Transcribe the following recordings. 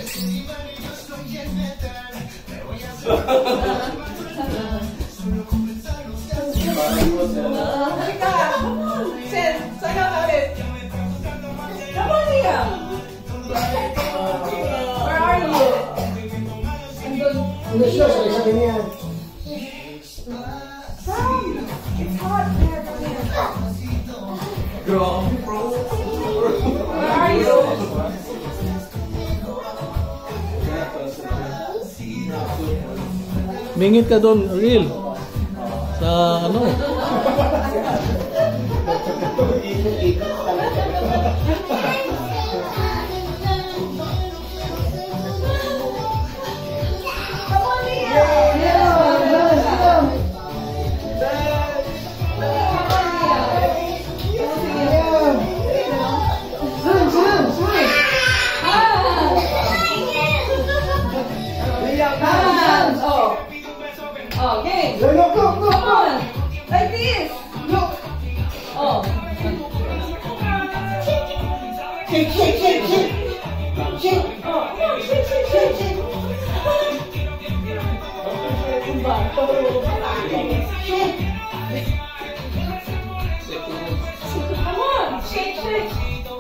Halika! Sen, saka ka ulit. Come on, Liam! Where are you? Ano siya? Sabi niya. It's hot there. Grabe, bro. Where are you? Mingit ka doon, real. Sa ano? Come on, Liam! Oh, game. Look. Come on. Like this. Look. Oh. Shake. Oh, come on. Shake. Come on. Shake.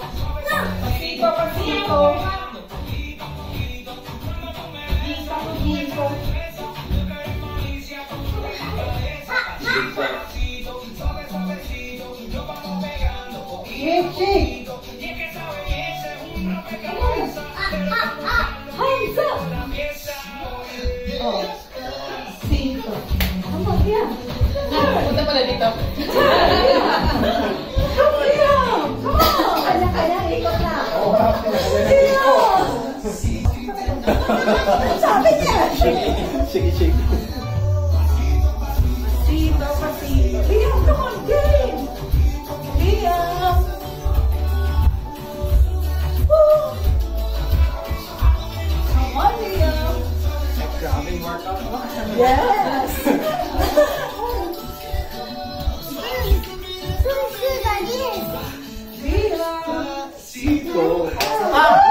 Pasito. Shake. Hands up. Oh. Cinco. Come on, Liam. Punta pala dito. Come on, Liam. Come on. Kanya, ikot na. Liam. Sabi niya. Shake. Pasito. Liam, come on, game. Liam. Woo. Come on, Liam. Grabe, workout mo. Yes. Liam. Go. Ah.